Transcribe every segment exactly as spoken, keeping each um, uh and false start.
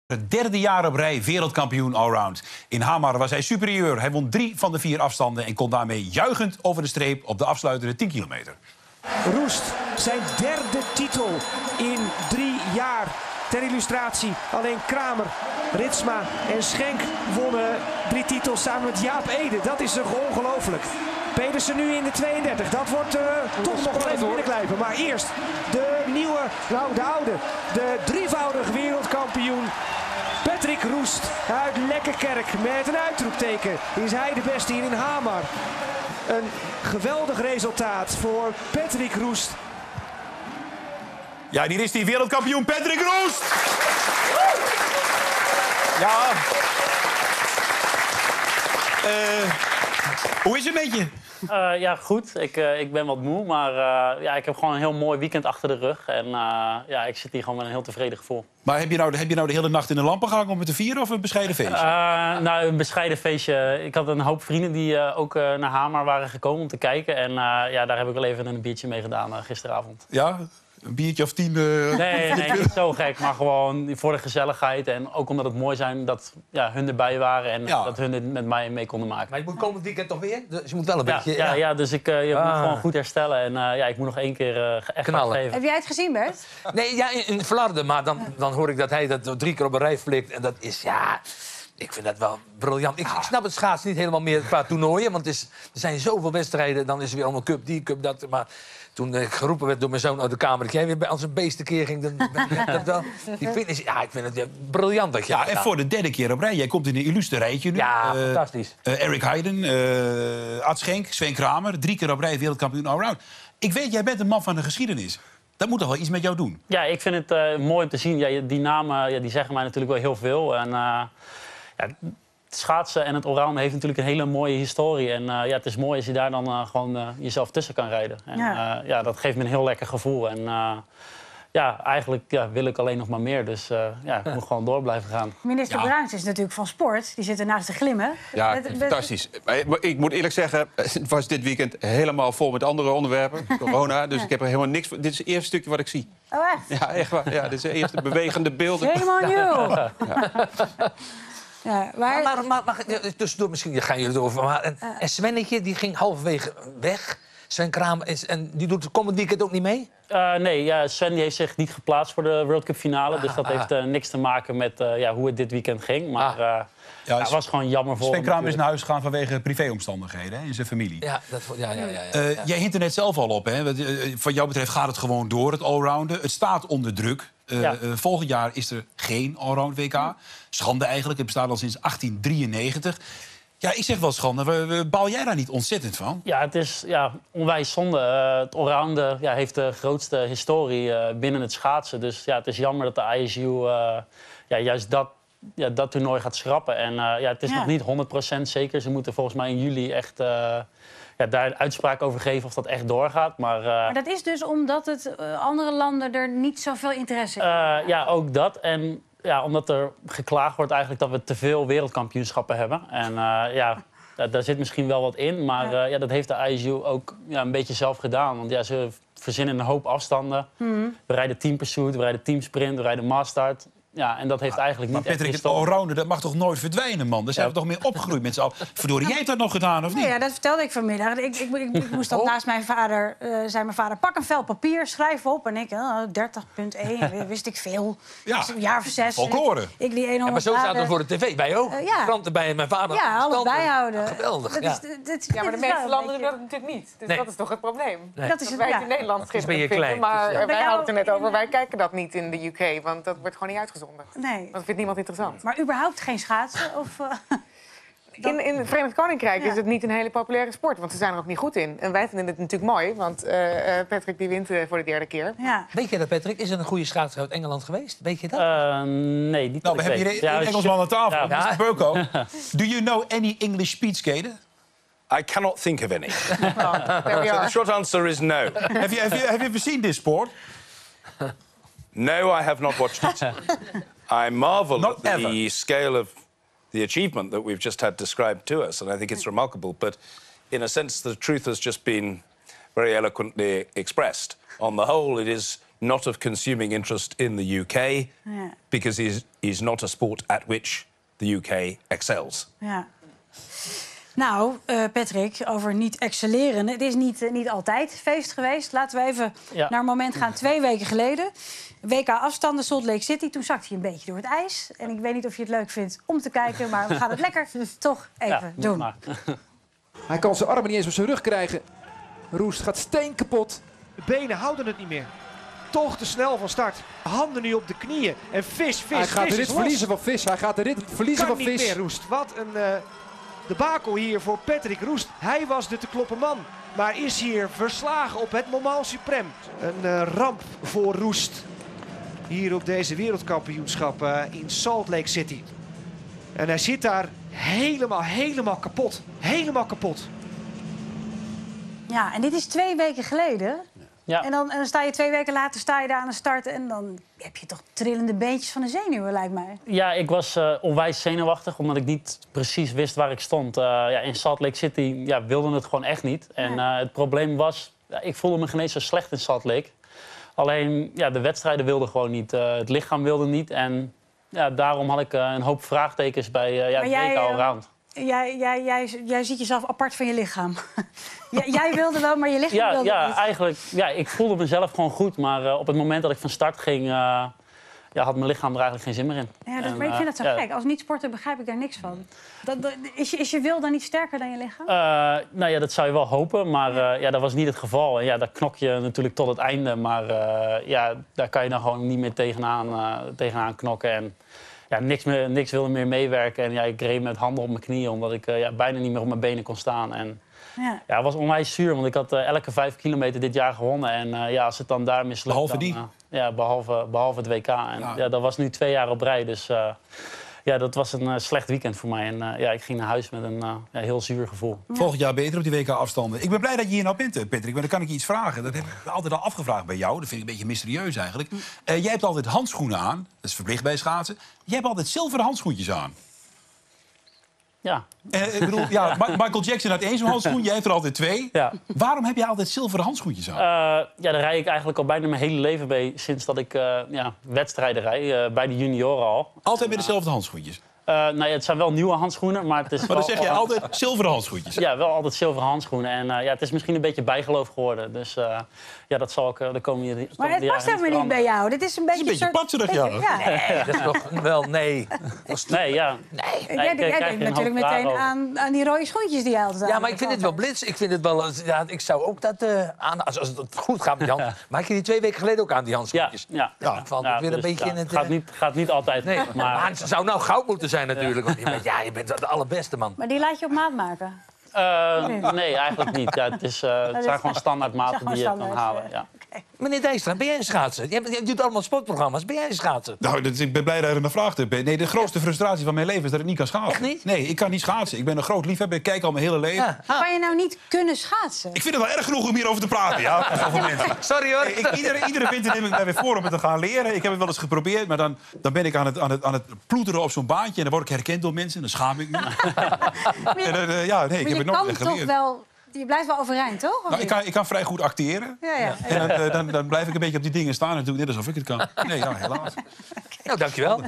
Het derde jaar op rij wereldkampioen allround. In Hamar was hij superieur. Hij won drie van de vier afstanden en kon daarmee juichend over de streep op de afsluitende tien kilometer. Roest, zijn derde titel in drie jaar. Ter illustratie, alleen Kramer, Ritsma en Schenk wonnen drie titels samen met Jaap Ede. Dat is toch ongelooflijk. Pedersen nu in de tweeëndertig. Dat wordt uh, toch nog wel even binnenklijven. Maar eerst de nieuwe, nou de oude, de drievoudig wereldkampioen Patrick Roest uit Lekkerkerk met een uitroepteken. Is hij de beste hier in Hamar? Een geweldig resultaat voor Patrick Roest. Ja, hier is die wereldkampioen Patrick Roest! Ja. Uh, hoe is het met je? Uh, ja, goed. Ik, uh, ik ben wat moe, maar uh, ja, ik heb gewoon een heel mooi weekend achter de rug. En uh, ja, ik zit hier gewoon met een heel tevreden gevoel. Maar heb je nou, heb je nou de hele nacht in de lampen gehangen om het te vieren of een bescheiden feestje? Uh, nou, een bescheiden feestje. Ik had een hoop vrienden die uh, ook uh, naar Hamar waren gekomen om te kijken. En uh, ja, daar heb ik wel even een biertje mee gedaan uh, gisteravond. Ja? Een biertje of tien? Uh... Nee, nee, niet zo gek. Maar gewoon voor de gezelligheid. En ook omdat het mooi zijn dat ja, hun erbij waren. En ja. dat hun het met mij mee konden maken. Maar je moet komend weekend toch weer? Dus je moet wel een ja, beetje... Ja, ja. ja dus ik uh, je ah. moet gewoon goed herstellen. En uh, ja, ik moet nog één keer uh, echt knallen. geven. Heb jij het gezien, Bert? Nee, ja, in, in Vlaarden. Maar dan, dan hoor ik dat hij dat drie keer op een rij flikt. En dat is, ja... Ik vind dat wel briljant. Ik, ik snap het schaatsen niet helemaal meer qua toernooien. Want het is, er zijn zoveel wedstrijden. Dan is er weer allemaal cup, die cup, dat. Maar toen ik geroepen werd door mijn zoon uit de kamer... dat jij weer als een beest een keer ging... Dan, dan, dat wel, die finish, ja, ik vind het ja, briljant. Dat je ja, en voor de derde keer op rij. Jij komt in een illustre rijtje nu. Ja, uh, fantastisch. Uh, Eric Heiden, uh, Ad Schenk, Sven Kramer. Drie keer op rij wereldkampioen allround. Ik weet, jij bent een man van de geschiedenis. Dat moet toch wel iets met jou doen? Ja, ik vind het uh, mooi om te zien. Ja, die namen ja, die zeggen mij natuurlijk wel heel veel. En, uh, ja, het schaatsen en het allround heeft natuurlijk een hele mooie historie. En uh, ja, het is mooi als je daar dan uh, gewoon uh, jezelf tussen kan rijden. En, ja. Uh, ja, dat geeft me een heel lekker gevoel. En uh, ja, eigenlijk ja, wil ik alleen nog maar meer. Dus uh, ja, ik moet gewoon door blijven gaan. Minister ja. Bruins is natuurlijk van sport. Die zit ernaast te glimmen. Ja, met, met... fantastisch. Ik moet eerlijk zeggen, het was dit weekend helemaal vol met andere onderwerpen. Corona, dus ik heb er helemaal niks voor. Dit is het eerste stukje wat ik zie. Oh, echt? Ja, echt waar. Ja, dit is de eerste bewegende beelden. Helemaal nieuw. Ja. Ja, maar... maar, maar, maar tussendoor misschien gaan jullie erover. Maar en, uh, en Svennetje, die ging halverwege weg. Sven Kramer, is, en die doet komend weekend ook niet mee? Uh, nee, ja, Sven die heeft zich niet geplaatst voor de World Cup finale. Ah, dus dat ah. heeft uh, niks te maken met uh, ja, hoe het dit weekend ging. Maar ah. uh, ja, ja, het was gewoon jammer voor Sven Kramer is naar huis gegaan vanwege privéomstandigheden hè, in zijn familie. Ja, dat, ja, ja, ja, ja, uh, ja. Jij hint er net zelf al op. Hè? Wat jou betreft gaat het gewoon door, het allrounden. Het staat onder druk. Uh, ja. uh, volgend jaar is er geen allround W K. Ja. Schande eigenlijk, het bestaat al sinds achttien drieënnegentig. Ja, ik zeg wel schande. Baal jij daar niet ontzettend van? Ja, het is ja, onwijs zonde. Uh, het allrounden ja, heeft de grootste historie uh, binnen het schaatsen. Dus ja, het is jammer dat de I S U uh, ja, juist dat, ja, dat toernooi gaat schrappen. En uh, ja, het is ja. nog niet honderd procent zeker. Ze moeten volgens mij in juli echt... Uh, Ja, daar een uitspraak over geven of dat echt doorgaat. Maar, uh, maar dat is dus omdat het, uh, andere landen er niet zoveel interesse in uh, hebben? Ja, ook dat. En ja, omdat er geklaagd wordt eigenlijk dat we te veel wereldkampioenschappen hebben. En uh, ja, daar, daar zit misschien wel wat in. Maar ja. Uh, ja, dat heeft de I S U ook ja, een beetje zelf gedaan. Want ja, ze verzinnen een hoop afstanden. Mm-hmm. We rijden team pursuit, we rijden teamsprint, we rijden massstart. Ja, en dat heeft maar, eigenlijk niet maar Patrick, het allrounden, dat mag toch nooit verdwijnen, man? Daar zijn ja. we toch mee opgegroeid met z'n allen. Verdorie, jij hebt dat nog gedaan, of niet? Nee, ja, dat vertelde ik vanmiddag. Ik, ik, ik, ik moest dan oh. naast mijn vader, uh, zei mijn vader, pak een vel papier, schrijf op. En ik, uh, dertig punt één, wist ik veel. Ja, dus een jaar of zes. folklore. Ik, ik die ja, maar zo zaten we voor de tv bij ook. Uh, ja. Kranten bij mijn vader. Ja, alles bijhouden. Geweldig. Dat ja. is, dit, dit, ja, maar de meeste landen doen dat natuurlijk niet. Dus nee. dat is toch het probleem. Nee. Dat is dat het, wij het ja. in Nederland schitterend vinden. Klein, maar dus, ja. wij hadden het er net over. Wij kijken dat niet in de U K, want dat wordt gewoon niet uitgezonden. Nee. Dat vindt niemand interessant. Maar überhaupt geen schaatsen? Of, uh, in, in het Verenigd Koninkrijk ja. is het niet een hele populaire sport, want ze zijn er ook niet goed in. En wij vinden het natuurlijk mooi, want uh, Patrick die wint uh, voor de derde keer. Ja. Weet je dat, Patrick? Is er een goede schaatser uit Engeland geweest? Weet je dat? Uh, nee, niet nou, we hebben hier een ja, Engelsman aan tafel, ja. mister Burko. Do you know any English speedskater? I cannot think of any. Well, there we so are. the short answer is no. have, you, have, you, have you ever seen this sport? No, I have not watched it. I marvel Not at the ever. scale of the achievement that we've just had described to us, and I think it's remarkable. But in a sense, the truth has just been very eloquently expressed. On the whole, it is not of consuming interest in the U K, Ja. because it's, it's not a sport at which the U K excels. Ja. Nou, uh, Patrick, over niet excelleren. Het is niet, uh, niet altijd feest geweest. Laten we even Ja. naar een moment gaan. Twee weken geleden. W K afstanden, Salt Lake City. Toen zakte hij een beetje door het ijs. En ik weet niet of je het leuk vindt om te kijken... maar we gaan het lekker toch even Ja, doen. maar. Hij kan zijn armen niet eens op zijn rug krijgen. Roest gaat steen kapot. De benen houden het niet meer. Toch te snel van start. Handen nu op de knieën. En vis, vis, Hij gaat vis de is rit los. verliezen van Vis. Hij gaat de rit verliezen Kan van niet Vis. meer, Roest. Wat een uh, debakel hier voor Patrick Roest. Hij was de te kloppen man. Maar is hier verslagen op het moment suprême. Een uh, ramp voor Roest. Hier op deze wereldkampioenschap uh, in Salt Lake City. En hij zit daar helemaal, helemaal kapot. Helemaal kapot. Ja, en dit is twee weken geleden. Ja. En, dan, en dan sta je twee weken later sta je daar aan de start... en dan heb je toch trillende beentjes van de zenuwen, lijkt mij. Ja, ik was uh, onwijs zenuwachtig, omdat ik niet precies wist waar ik stond. Uh, ja, in Salt Lake City ja, wilde het gewoon echt niet. En uh, het probleem was, ja, ik voelde me geen eens zo slecht in Salt Lake. Alleen, ja, de wedstrijden wilden gewoon niet. Uh, het lichaam wilde niet. En ja, daarom had ik uh, een hoop vraagtekens bij uh, ja, het W K allround. Jij, jij, jij, jij ziet jezelf apart van je lichaam. jij, jij wilde wel, maar je lichaam Ja, wilde ja, niet. eigenlijk, ja, ik voelde mezelf gewoon goed. Maar uh, op het moment dat ik van start ging, uh, ja, had mijn lichaam er eigenlijk geen zin meer in. Ja, dat, En, maar ik vind uh, dat zo ja. gek. Als niet-sporter begrijp ik daar niks van. Dat, dat, is, je, is je wil dan niet sterker dan je lichaam? Uh, nou ja, dat zou je wel hopen, maar uh, ja, dat was niet het geval. En ja, daar knok je natuurlijk tot het einde. Maar uh, ja, daar kan je dan gewoon niet meer tegenaan, uh, tegenaan knokken. En ja, niks, meer, niks wilde meer meewerken. En ja, ik reed met handen op mijn knieën, omdat ik uh, ja, bijna niet meer op mijn benen kon staan. En Ja. ja, het was onwijs zuur, want ik had uh, elke vijf kilometer dit jaar gewonnen. En uh, ja, als het dan daar mislukt... Behalve dan, die? uh, ja, behalve, behalve het W K. En Ja. ja, dat was nu twee jaar op rij, dus... Uh, ja, dat was een uh, slecht weekend voor mij. En uh, ja, ik ging naar huis met een uh, ja, heel zuur gevoel. Volgend jaar beter op die W K-afstanden. Ik ben blij dat je hier nou bent, Patrick. Maar dan kan ik je iets vragen. Dat heb ik altijd al afgevraagd bij jou. Dat vind ik een beetje mysterieus eigenlijk. Uh, jij hebt altijd handschoenen aan. Dat is verplicht bij schaatsen. Jij hebt altijd zilveren handschoentjes aan. Ja. Uh, ik bedoel, ja, Ma- Michael Jackson had één zo'n handschoen. Jij hebt er altijd twee. Ja. Waarom heb jij altijd zilveren handschoentjes aan? Uh, ja, daar rij ik eigenlijk al bijna mijn hele leven mee. Sinds dat ik uh, ja, wedstrijden rij, uh, bij de junioren al. Altijd met dezelfde handschoentjes? Uh, nou ja, het zijn wel nieuwe handschoenen, maar het is Maar wel, dan zeg jij altijd zilveren handschoentjes. Ja, wel altijd zilveren handschoenen. En uh, ja, het is misschien een beetje bijgeloof geworden. Dus uh, ja, dat zal ik uh, de komende jaren. Maar het past helemaal niet bij jou. Dit is een beetje een beetje soort- patserig, ja. beetje- Nee, dat is toch wel... Nee. Nee, ja. Nee. Jij, ik jij krijg denkt er een natuurlijk hoop vragen meteen over. aan, aan die rode schoentjes die je altijd aan Ja, maar ik vind hebt. het wel blitz. Ik vind het wel... Ja, ik zou ook dat uh, aan... Als, als het goed gaat met die hand... Maar ik je die twee weken geleden ook aan, die Ja, handschoentjes. ja. Ja, ik val weer een dus, beetje ja, in het... gaat uh, niet, gaat niet altijd. Nee, maar, maar het zou nou goud moeten zijn natuurlijk. Want je bent, ja, je bent de allerbeste, man. Maar die laat je op maat maken. Uh, nee, eigenlijk niet. Ja, het, is, uh, het is zijn gewoon standaard maten gewoon die je kan standaard, halen. uh, Ja. Meneer Dijkstra, ben jij een schaatser? Je, je doet allemaal sportprogramma's. Ben jij een schaatser? Nou, dat, ik ben blij dat je naar vraagt. Nee, de grootste frustratie van mijn leven is dat ik niet kan schaatsen. Echt niet? Nee, ik kan niet schaatsen. Ik ben een groot liefhebber. Ik kijk al mijn hele leven. Ja. Ah. Kan je nou niet kunnen schaatsen? Ik vind het wel erg genoeg om hierover te praten. Ja, met zoveel mensen. Sorry hoor. Ik, iedere, iedere winter neem ik mij weer voor om het te gaan leren. Ik heb het wel eens geprobeerd, maar dan, dan ben ik aan het, aan, het, aan het ploeteren op zo'n baantje. En dan word ik herkend door mensen. En dan schaam ik me. En dan, uh, ja, nee, ik Maar heb je het nooit kan echt toch geleerd. wel... Je blijft wel overeind, toch? Of Nou, ik, niet? kan, ik kan vrij goed acteren. Ja, ja. En dan, uh, dan, dan blijf ik een beetje op die dingen staan en doe ik net alsof ik het kan. Nee, ja, helaas. Nou, dankjewel.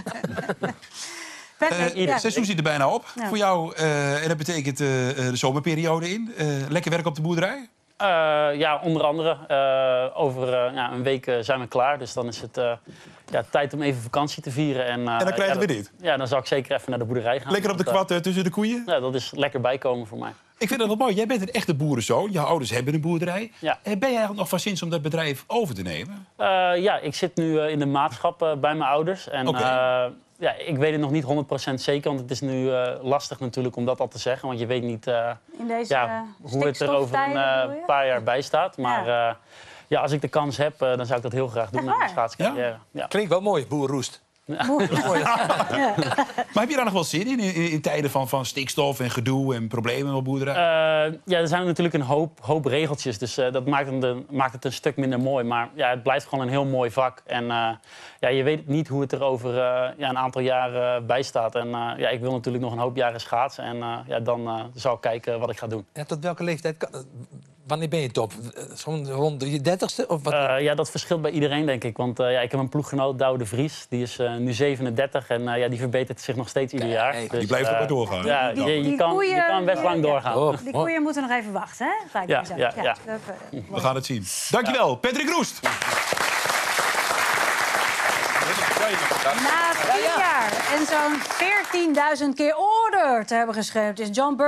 Patrick, Uh, ja. Het seizoen zit er bijna op Ja. voor jou. Uh, en dat betekent uh, de zomerperiode in. Uh, lekker werk op de boerderij? Uh, ja, onder andere. Uh, over uh, ja, een week uh, zijn we klaar. Dus dan is het uh, ja, tijd om even vakantie te vieren. En, uh, En dan krijgen ja, we dit? Ja, dan zal ik zeker even naar de boerderij gaan. Lekker op de Want, uh, kwad uh, tussen de koeien? Ja, dat is lekker bijkomen voor mij. Ik vind dat wel mooi. Jij bent een echte boerenzoon. Je ouders hebben een boerderij. Ja. Uh, ben jij eigenlijk nog van zins om dat bedrijf over te nemen? Uh, ja, ik zit nu uh, in de maatschap uh, bij mijn ouders. En Oké. uh, ja, ik weet het nog niet honderd procent zeker. Want het is nu uh, lastig natuurlijk om dat al te zeggen. Want je weet niet uh, In deze ja, uh, hoe het er over een stikstoftijden, uh, bedoel je? paar jaar bij staat. Maar Ja. uh, ja, als ik de kans heb, uh, dan zou ik dat heel graag doen Echt met mijn waar? schaatscarrière. Ja? Klinkt wel mooi, boer Roest. Ja. Maar heb je daar nog wel zin in, in, in tijden van, van stikstof en gedoe en problemen op boerderij? Uh, ja, er zijn natuurlijk een hoop, hoop regeltjes, dus uh, dat maakt het, een, maakt het een stuk minder mooi. Maar ja, het blijft gewoon een heel mooi vak. En uh, ja, je weet niet hoe het er over uh, ja, een aantal jaar uh, bij staat. En uh, ja, ik wil natuurlijk nog een hoop jaren schaatsen. En uh, ja, dan uh, zal ik kijken wat ik ga doen. Ja, tot welke leeftijd kan... Wanneer ben je top? Zo'n rond je dertigste? Of wat? Uh, ja, dat verschilt bij iedereen, denk ik. Want uh, ja, ik heb een ploeggenoot, Douwe de Vries. Die is uh, nu zevenendertig en uh, ja, die verbetert zich nog steeds ieder jaar. Die Dus, blijft ook uh, maar doorgaan. Ja, Die- je, je, die kan, koeien- je kan best lang doorgaan. Oh, Die mooi. koeien moeten nog even wachten, hè? Lijkt me Ja, zo. ja, ja. dat, uh, We gaan het zien. Dankjewel, Patrick Roest. Na tien jaar en zo'n veertienduizend keer order te hebben geschreven is John Burke